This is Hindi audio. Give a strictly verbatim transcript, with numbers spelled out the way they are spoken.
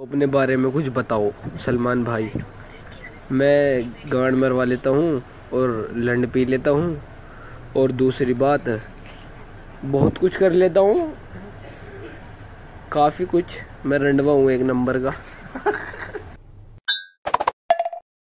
अपने बारे में कुछ बताओ सलमान भाई। मैं गांड मरवा लेता हूँ और लंड पी लेता हूँ, और दूसरी बात बहुत कुछ कर लेता हूँ, काफ़ी कुछ। मैं रंडवा हूँ एक नंबर का।